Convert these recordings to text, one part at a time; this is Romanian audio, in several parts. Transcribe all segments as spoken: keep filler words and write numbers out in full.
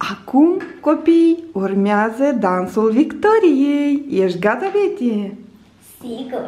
Acum, copii, urmează dansul victoriei. Ești gata, Betty? Sigur!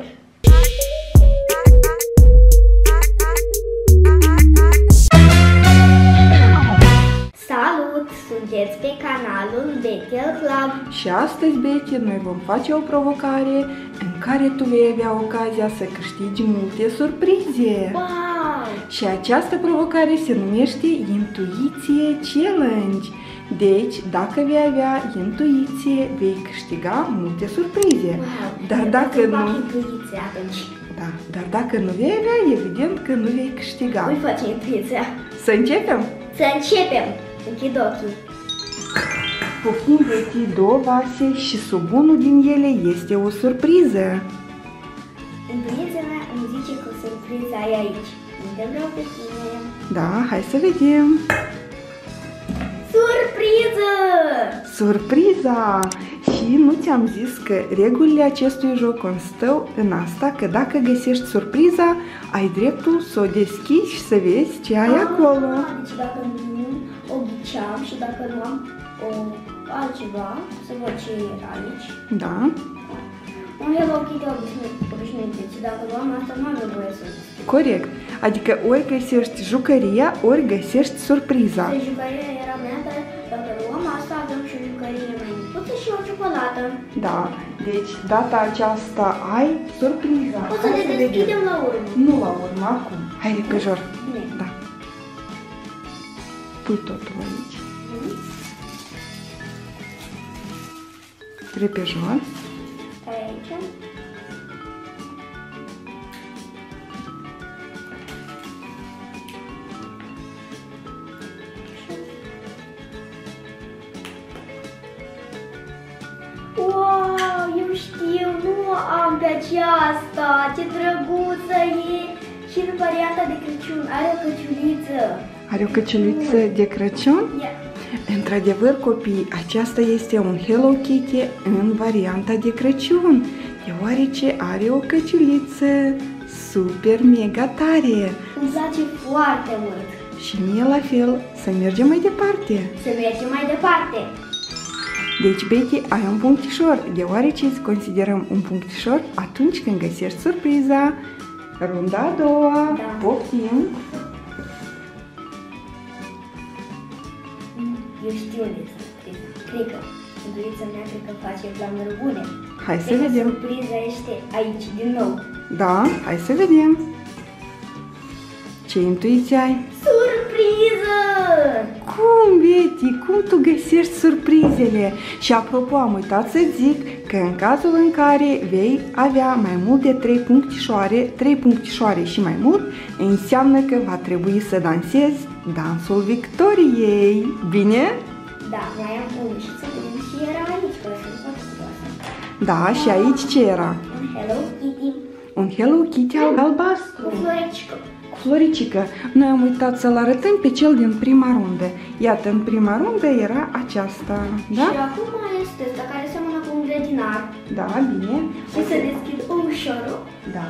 Salut! Sunteți pe canalul Betty Club. Și astăzi, Betty, noi vom face o provocare în care tu vei avea ocazia să câștigi multe surprize. Wow! Și această provocare se numește Intuiție Challenge. Deci, dacă vei avea intuiție, vei câștiga multe surprize. Wow. Dar dacă nu... intuiția atunci. Da, dar dacă nu vei avea, evident că nu vei câștiga. Voi face intuiția. Să începem? Să începem! Închid ochii. Poftim, Betty, două vase și sub unul din ele este o surpriză. Intuiția mea îmi zice că surpriza e aici. Unde vreau pe tine? Da, hai să vedem. Surpriză! Surpriza! Și nu ți-am zis că regulile acestui joc constau în asta, că dacă găsești surpriza, ai dreptul să o deschizi și să vezi ce ai ah, acolo. Deci dacă nu o ghiceam și dacă nu am o altceva, să văd ce e aici. Da. Un Hello Kitty obișnuit, deci dacă luam asta, nu am nevoie să deschid. Corect. Adică ori găsești jucăria, ori găsești surpriza. Deci jucăria era mea, dar dacă luăm asta, avem și o jucărie mai micuță și o ciocolată. Da. Deci data aceasta ai surpriza. O să le deschidem la urmă. Nu la urmă, acum. Hai repejor. Bine. Da. Pui totul aici. Mm. Repejor. Aici. Wow, eu știu, nu am pe aceasta, ce drăguță e! Și în varianta de Crăciun are o căciuliță. Are o căciuliță de Crăciun? Yeah. Într-adevăr, copii, aceasta este un Hello Kitty în varianta de Crăciun, deoarece are o căciuliță super mega tare. Îmi place foarte mult. Și mie la fel. Să mergem mai departe. Să mergem mai departe. Deci, Betty, ai un punctișor, deoarece îți considerăm un punctișor atunci când găsești surpriza. Runda a doua, Da. poftim. Eu știu unde e surpriza. Cred că intuiția mea cred că face planuri bune. Hai să Cred că vedem. surpriza este aici, din nou. Da, hai să vedem. Ce intuiție ai? Surpriză! Cum, Betty? Cum tu găsești surprizele? Și apropo, am uitat să zic că în cazul în care vei avea mai mult de trei punctișoare, trei punctișoare și mai mult, înseamnă că va trebui să dansezi dansul victoriei. Bine? Da, mai am unul și să vedem și era aici, că sunt foarte curioasă. Da, și aici ce era? Un Hello Kitty Un Hello Kitty albastru. cu floricică. Floricică, noi am uitat să-l arătăm pe cel din prima rundă. Iată, în prima rundă era aceasta, da? Și acum este ăsta care seamănă cu un grădinar. Da, bine. Și să deschid ușorul. Da.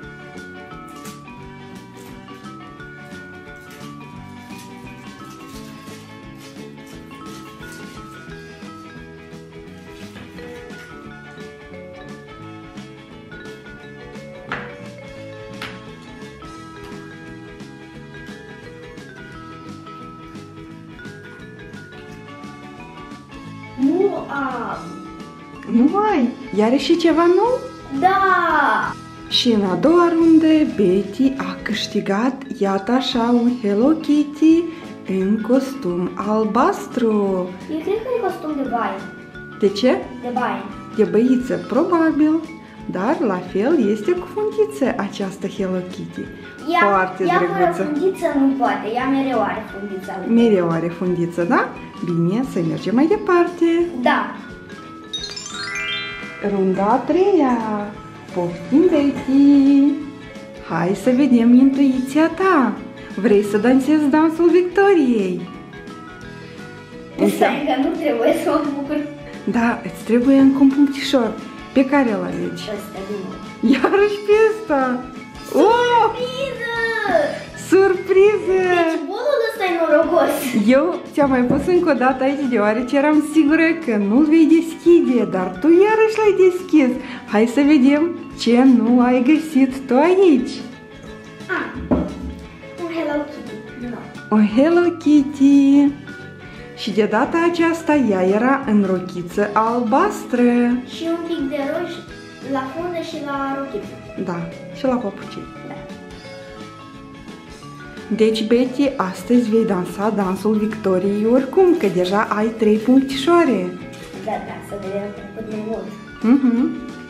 Nu am. Nu ai? Iar și ceva nou? Da! Și în a doua rundă, Betty a câștigat, iată așa, un Hello Kitty în costum albastru. Eu cred că e costum de baie. De ce? De baie. De băiță, probabil, dar la fel este cu fundiță această Hello Kitty. Ea, Foarte ea fără drăguță. fundiță nu poate, ea mereu are fundița. Mereu are fundiță, da? Bine, să mergem mai departe. Da. Runda a treia. Poftim, Betty. Hai să vedem intuiția ta. Vrei să dansezi dansul victoriei? Stai că nu trebuie să mă bucur. Da, îți trebuie încă un punctișor. Pe care îl alegi? Ăsta din nou. Iarăși pe ăsta. Oh! Surpriză! Surpriză! Deci bolul ăsta e norocos. Eu ți-am mai pus încă o dată aici deoarece eram sigură că nu-l vei deschide, dar tu iarăși l-ai deschis. Hai să vedem ce nu ai găsit tu aici. Ah, un Hello Kitty. No. Un Hello Kitty. Și de data aceasta ea era în rochiță albastră. Și un pic de roș la fundă și la rochiță. Da, și la papucii. Deci, Betty, astăzi vei dansa dansul victoriei oricum, că deja ai trei punctișoare. Da, da, să vedem cât mai mult. Mhm.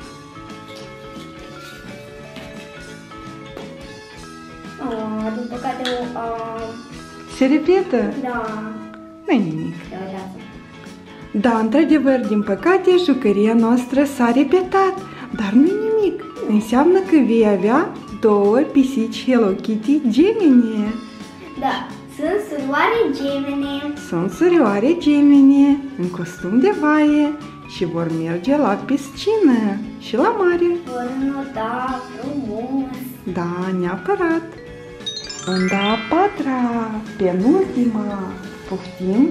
Oh, din păcate, uh, Se repetă? da, Nu-i nimic. deorează. Da, într-adevăr, din păcate, jucăria noastră s-a repetat, dar nu-i nimic. Înseamnă că vei avea două pisici Hello Kitty gemene. Da, sunt surioare gemene. Sunt surioare gemene, în costum de baie și vor merge la piscină și la mare. Vor nota frumos. Da, neapărat. Unda a patra, penultima, poftim?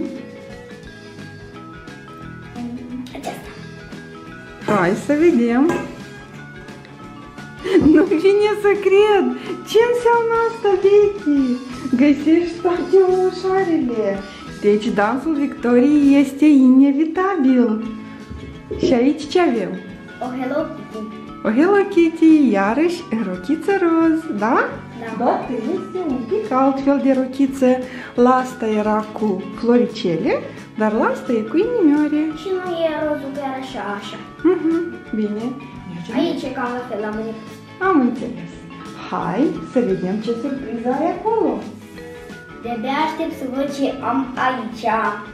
Aceasta. Hai să vedem. Nu vine să cred! Ce înseamnă asta, Betty? Găsești toate ușoarele. Deci dansul victoriei este inevitabil. Și aici ce avem? O Hello Kitty. O Hello Kitty, iarăși în rochiță roz, da? Da. Doar că este un pic altfel de rochiță. La asta era cu floricele, dar la asta e cu inimioare. Și nu e rozul chiar așa, așa. Mhm, bine. Mergem. Aici e cam la fel, la mâine. Am înțeles. Hai să vedem ce surpriză are acolo. De-abia aștept să văd ce am aici.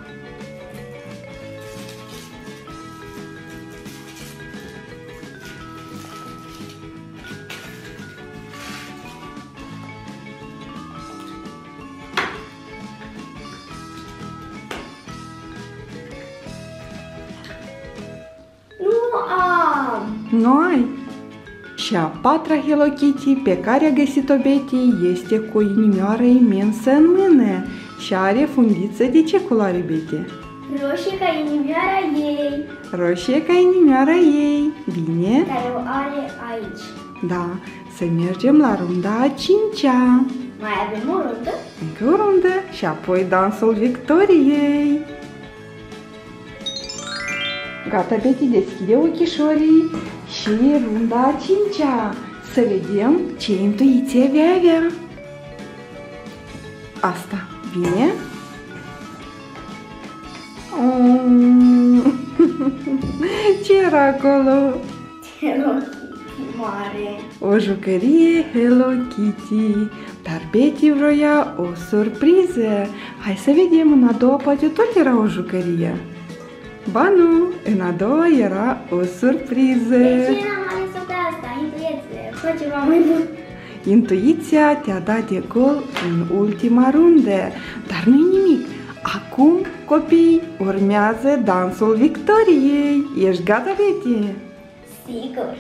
Nu am! Nu ai? Și a patra Hello Kitty pe care a găsit-o Betty este cu o inimioară imensă în mână și are fundiță de ce culoare, Betty? Roșie ca inimioara ei, Roșie ca inimioara ei. Bine? care o are aici. Da. Să mergem la runda a cincea. Mai avem o rundă? Încă o rundă și apoi dansul victoriei. Gata, Betty, deschide ochișorii și runda a cincea. Să vedem ce intuiție vei avea. Asta, bine? Mm. Ce era acolo? Hello Kitty mare. O jucărie Hello Kitty. Dar Betty vroia o surpriză. Hai să vedem, în a doua poate tot era o jucărie. Ba nu, în a doua era o surpriză. De ce n-am ales-o pe asta? Intuieție, fă ceva mai bun. Intuiția te-a dat de gol în ultima rundă, dar nu-i nimic. Acum, copii, urmează dansul victoriei. Ești gata, Betty? Sigur.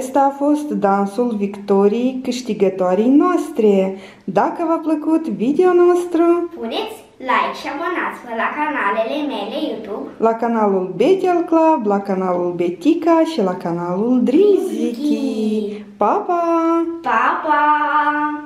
Acesta a fost dansul victoriei câștigătorii noastre. Dacă v-a plăcut video nostru, puneți like și abonați-vă la canalele mele YouTube, la canalul Betel Club, la canalul Betica și la canalul Driziki. Pa, pa! Pa, pa!